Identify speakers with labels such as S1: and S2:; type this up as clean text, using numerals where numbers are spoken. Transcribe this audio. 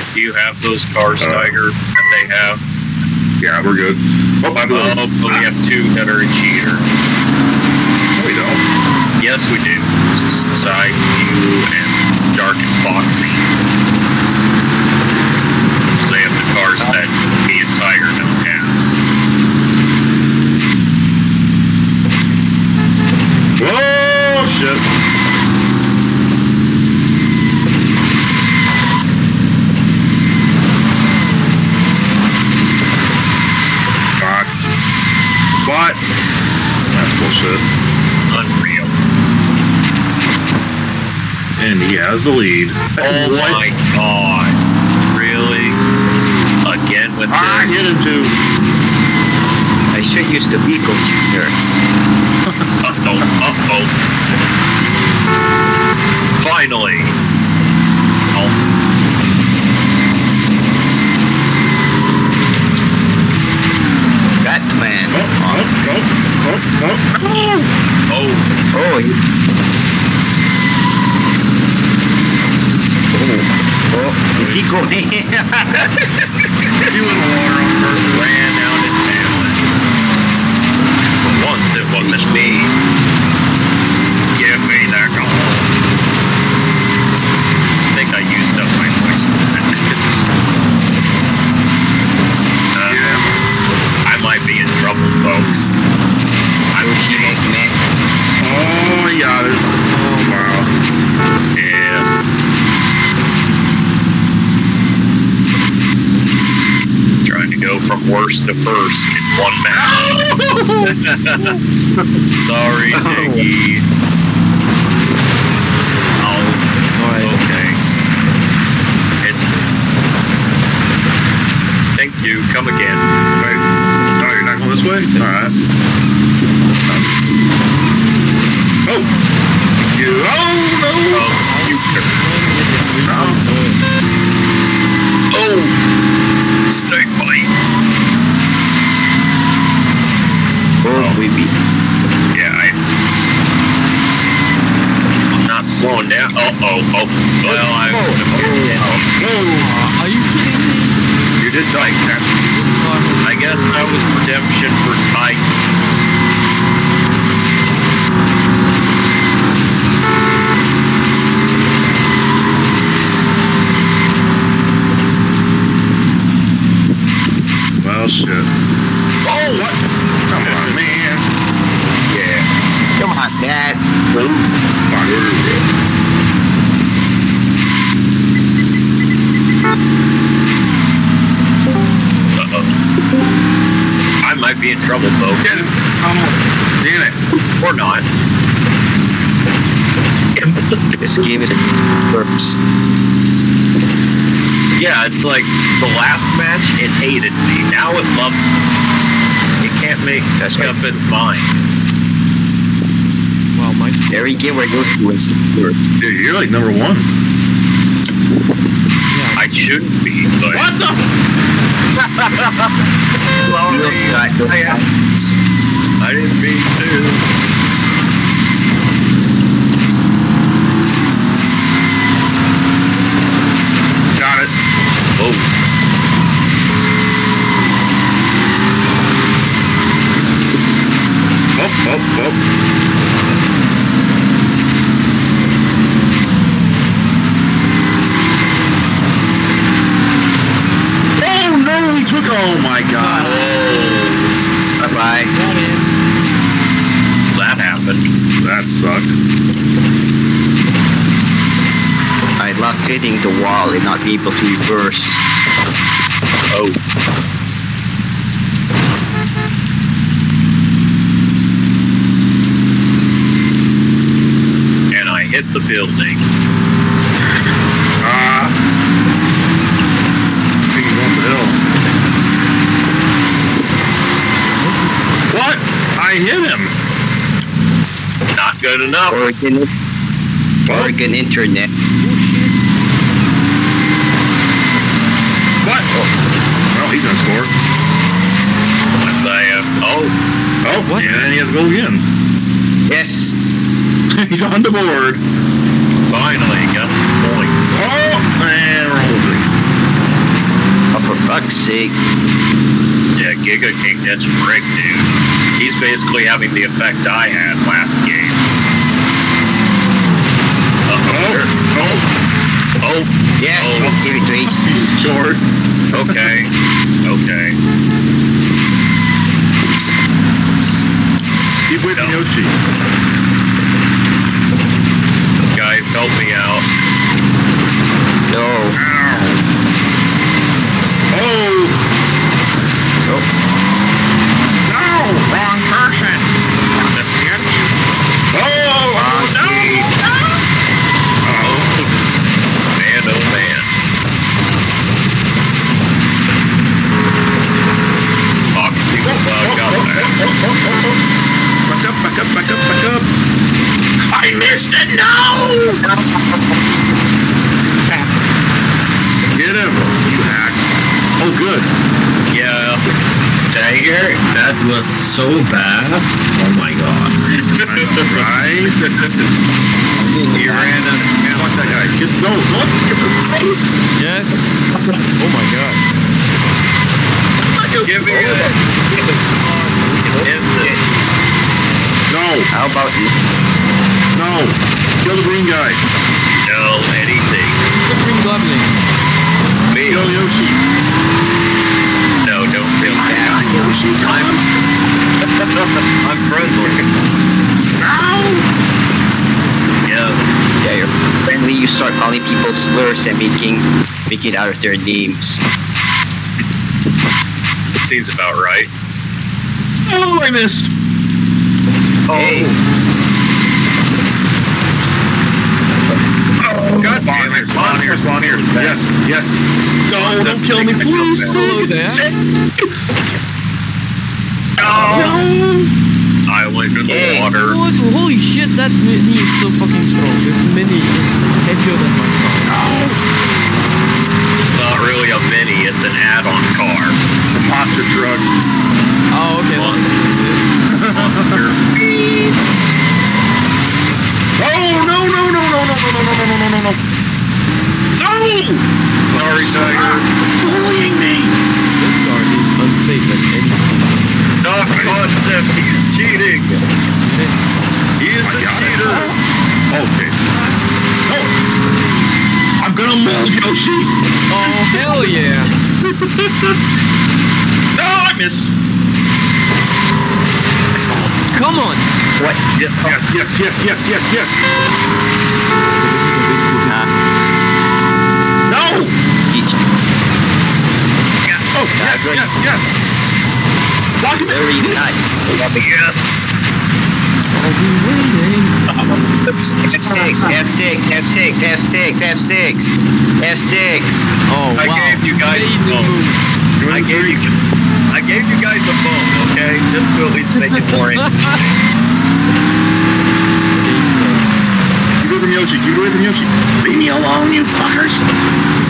S1: Do you have those cars, Tiger, that they have?
S2: Yeah, we're good. Oh, I believe.
S1: But we have two that are a cheater.
S2: No, we don't.
S1: Yes, we do. Side View and Dark and Foxy. So they have the cars that me and Tiger don't have.
S2: Whoa, shit. What? That's bullshit.
S1: Unreal.
S2: And he has the lead.
S1: Oh my god. Really? Again with this?
S2: I hit him too.
S3: I should use the vehicle tuner.
S1: Uh-oh, uh-oh. Finally. Oh.
S3: Batman.
S2: Oh.
S3: Oh, is he going?
S1: You in water on purpose. Ran out into it. For once, it wasn't me. Give me that goal. I think I used up my voice. I might be in trouble, folks.
S2: Oh, he got it. Oh, wow.
S1: Yes. Trying to go from worst to first in one match. Sorry, Jiggy. Oh, okay. It's thank you. Come again.
S2: Wait. Oh, you're not going this way? Alright. Oh! You. Oh, no!
S1: Oh, you turn. Oh! Snake bite.
S3: Oh, baby.
S1: Yeah, I'm not slowing down. Oh. Well,
S2: Are you kidding me? You did Titan.
S1: I guess that was redemption for Titan.
S2: Well, shit.
S1: Oh,
S2: what? Come on, man.
S1: Yeah.
S3: Come on, Dad.
S1: Uh-oh. I might be in trouble, folks.
S2: Get him. Come on. Damn it.
S1: Or not.
S3: This game is purpose.
S1: Yeah, it's like the last match, it hated me. Now it loves me. It can't make
S3: That's
S1: stuff in fine.
S4: Wow, my
S3: Every game where I go through is worse.
S2: Dude, you're like number one.
S1: I shouldn't be, but...
S2: What the?
S1: I didn't mean to.
S2: Got it.
S1: Oh.
S2: Oh. Oh no, he took it. Oh my god.
S3: Bye-bye.
S1: That happened.
S2: That sucked.
S3: I love hitting the wall and not be able to reverse.
S1: Oh. And I hit the building.
S2: Thinking going up the hill. What? I hit him.
S1: Not good enough.
S3: Oregon Internet.
S2: What? Well, he's gonna score.
S1: Unless I have... Oh.
S2: What? And then he has to go again.
S3: Yes.
S2: He's on the board.
S1: Finally, got some points.
S2: Oh, man, we're holding.
S3: fuck's sake.
S1: Yeah, Giga King gets brick, dude. He's basically having the effect I had last game. Oh.
S3: Yeah,
S1: Oh.
S3: sure, give it to H.
S2: Short.
S1: Okay. Okay.
S2: Keep with
S1: No.
S2: Yoshi.
S1: Guys, help me out.
S3: No.
S2: Oh! No! Wrong person! Oh!
S1: Man, oh man. Foxy got that.
S2: Back up. I missed it, no! Get him, you hacks. Oh, good.
S1: Yeah. Dagger?
S4: That was so bad. Oh my god.
S2: Right?
S1: You ran out of
S2: Fuck that guy. No, don't get the face.
S5: Yes. Oh my god.
S1: Give me it. End it.
S2: No,
S3: How about you?
S2: no. Kill the green guy.
S1: No, anything.
S5: The green goblin.
S1: Me.
S2: Kill Yoshi.
S1: No, don't kill me.
S2: Yoshi,
S1: I'm friendly.
S2: No!
S1: Yes.
S3: Yeah, you're friendly. You start calling people slurs and making it out of their names.
S1: Seems about right.
S2: Oh, I missed.
S3: Hey,
S1: Oh, God damn it.
S2: Spawn here. Yes. No, don't kill me, please.
S5: Hello there.
S1: No. I went in the
S3: Hey.
S1: water.
S5: What? Holy shit, that mini is so fucking strong. This mini is heavier than my car.
S1: It's not really a mini, it's an add-on car.
S2: Monster truck.
S5: Oh, okay.
S1: Monster.
S2: Oh, no. No!
S1: Sorry, Tiger.
S2: Bullying me.
S5: This car is unsafe at any speed.
S1: Not concept, he's cheating. He is a cheater.
S2: Okay. No. I'm gonna mold Yoshi.
S5: Oh, hell yeah.
S2: No, I missed.
S5: Come on.
S3: what?
S2: Yes. No.
S3: Each
S2: Oh, yes. Block it.
S3: very nice.
S1: Yes.
S5: I'll be waiting.
S3: F6.
S5: Oh, wow.
S1: I gave you guys
S5: Amazing
S1: a phone.
S5: move.
S1: I gave you guys a phone, okay? Just to at least make it more interesting.
S2: Keep away from Yoshi. Leave me alone, you fuckers.